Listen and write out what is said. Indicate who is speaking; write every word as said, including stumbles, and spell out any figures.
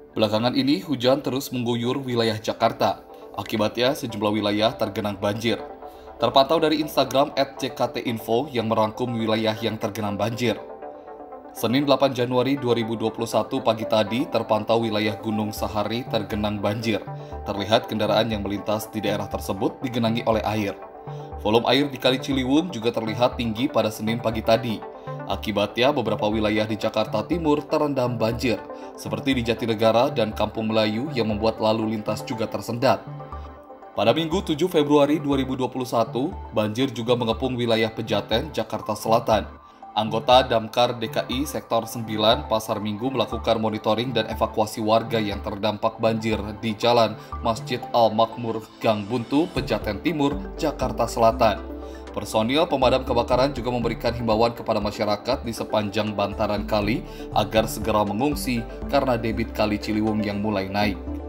Speaker 1: Belakangan ini, hujan terus mengguyur wilayah Jakarta. Akibatnya, sejumlah wilayah tergenang banjir. Terpantau dari Instagram et c k t info yang merangkum wilayah yang tergenang banjir. Senin delapan Januari dua ribu dua puluh satu pagi tadi, terpantau wilayah Gunung Sahari tergenang banjir. Terlihat kendaraan yang melintas di daerah tersebut digenangi oleh air. Volume air di Kali Ciliwung juga terlihat tinggi pada Senin pagi tadi. Akibatnya, beberapa wilayah di Jakarta Timur terendam banjir, seperti di Jatinegara dan Kampung Melayu yang membuat lalu lintas juga tersendat. Pada Minggu tujuh Februari dua ribu dua puluh satu, banjir juga mengepung wilayah Pejaten, Jakarta Selatan. Anggota Damkar D K I Sektor sembilan Pasar Minggu melakukan monitoring dan evakuasi warga yang terdampak banjir di Jalan Masjid Al-Makmur Gang Buntu, Pejaten Timur, Jakarta Selatan. Personil pemadam kebakaran juga memberikan himbauan kepada masyarakat di sepanjang bantaran kali agar segera mengungsi karena debit Kali Ciliwung yang mulai naik.